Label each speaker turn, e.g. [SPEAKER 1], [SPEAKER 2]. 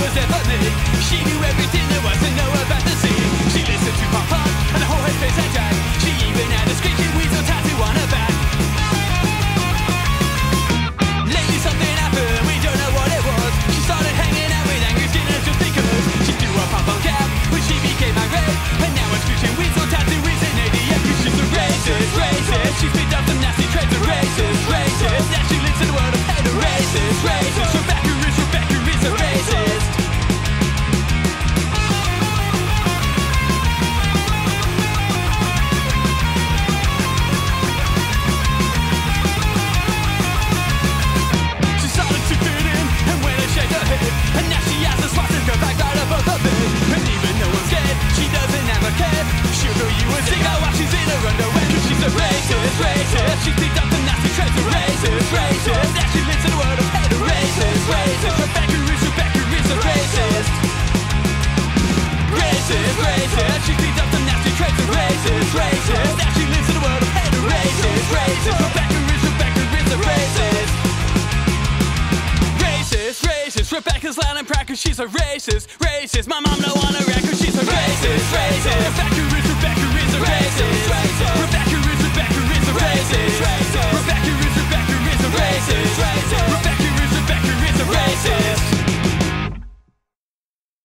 [SPEAKER 1] was ever me. She knew everything there was to know about the scene. She listened to pop punk and the whole headspace had jack. She even had a screeching weasel tattoo on her back. Lately something happened, we don't know what it was. She started hanging out with angry skinners just because. She threw a pop punk cap when she became irate. And now a screeching weasel tattoo is an idiot. Cause she's a racist, racist. She's picked up some nasty traits of racist, racist. Now she lives in the world of hater, racist, racist. Rebecca is a racist. She started to fit in and when I shake her head, and now she has a swastika back right above her bed. And even though I'm scared, she doesn't have a care. She'll throw you a cigar while she's in her underwear. Cause she's a racist, racist. She picked up the nasty traits of racist, racist. Now she lives in the world of hater, racist, racist. Rebecca is a racist. Racist, racist. She picked up the nasty traits of racist, racist. Now she lives in the world of hater, racist, racist. Rebecca is a racist. Racist, racist. Rebecca's loud and proud cause she's a racist, racist. My mom don't wanna wreck cause she's a racist, racist. Rebecca is